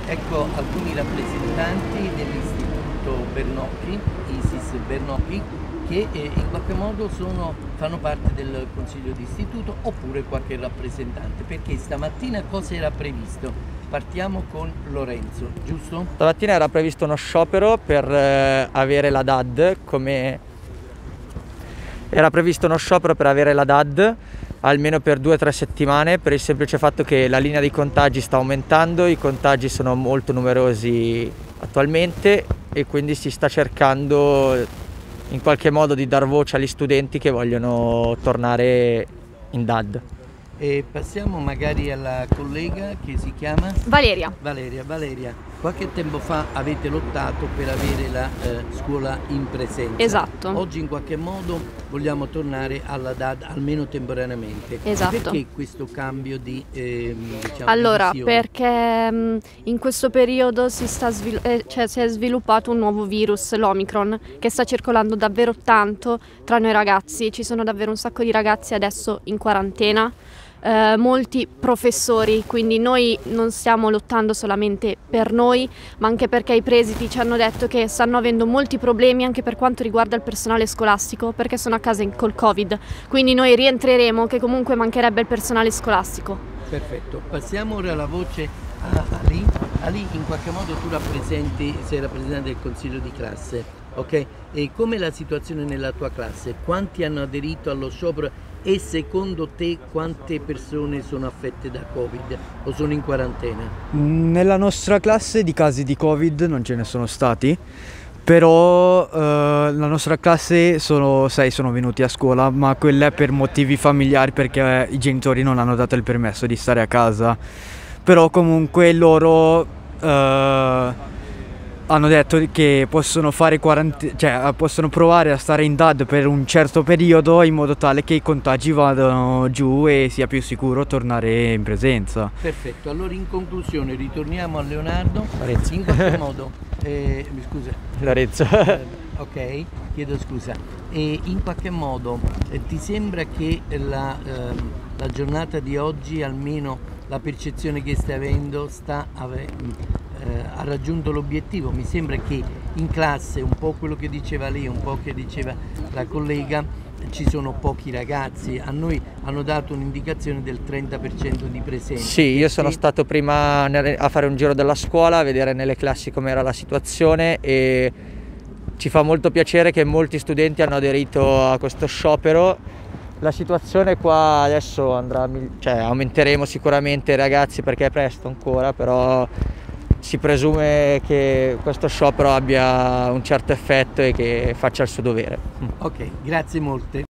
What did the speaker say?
ecco alcuni rappresentanti dell'istituto Bernocchi, ISIS Bernocchi, che in qualche modo fanno parte del consiglio di istituto, oppure qualche rappresentante, perché stamattina cosa era previsto? Partiamo con Lorenzo, giusto? Stamattina era previsto uno sciopero per avere la DAD, almeno per 2 o 3 settimane, per il semplice fatto che la linea dei contagi sta aumentando, i contagi sono molto numerosi attualmente e quindi si sta cercando in qualche modo di dar voce agli studenti che vogliono tornare in DAD. E passiamo magari alla collega che si chiama? Valeria. Valeria, qualche tempo fa avete lottato per avere la scuola in presenza. Esatto. Oggi in qualche modo vogliamo tornare alla DAD almeno temporaneamente. Esatto. Perché questo cambio di Allora, visione? perché in questo periodo si è sviluppato un nuovo virus, l'Omicron, che sta circolando davvero tanto tra noi ragazzi. Ci sono davvero un sacco di ragazzi adesso in quarantena. Molti professori, quindi noi non stiamo lottando solamente per noi, ma anche perché i presidi ci hanno detto che stanno avendo molti problemi anche per quanto riguarda il personale scolastico, perché sono a casa col Covid, quindi noi rientreremo che comunque mancherebbe il personale scolastico. Perfetto, passiamo ora la voce a Ali. Ali, in qualche modo tu sei rappresentante del consiglio di classe, ok? E com'è la situazione nella tua classe? Quanti hanno aderito allo sciopero? E secondo te quante persone sono affette da Covid o sono in quarantena? Nella nostra classe di casi di Covid non ce ne sono stati, però la nostra classe 6 sono venuti a scuola, ma quella è per motivi familiari, perché i genitori non hanno dato il permesso di stare a casa. Però comunque loro hanno detto che possono fare possono provare a stare in DAD per un certo periodo, in modo tale che i contagi vadano giù e sia più sicuro tornare in presenza. Perfetto, allora in conclusione ritorniamo a Leonardo. Lorenzo. In qualche modo, scusa. Lorenzo. Ok, chiedo scusa. E in qualche modo ti sembra che la giornata di oggi, almeno la percezione che stai avendo, ha raggiunto l'obiettivo? Mi sembra che in classe, un po' quello che diceva lei, un po' che diceva la collega, ci sono pochi ragazzi. A noi hanno dato un'indicazione del 30% di presenza. Sì, io sono stato prima a fare un giro della scuola, a vedere nelle classi com'era la situazione, e ci fa molto piacere che molti studenti hanno aderito a questo sciopero. La situazione qua adesso aumenteremo sicuramente i ragazzi, perché è presto ancora, però si presume che questo sciopero abbia un certo effetto e che faccia il suo dovere. Ok, grazie molte.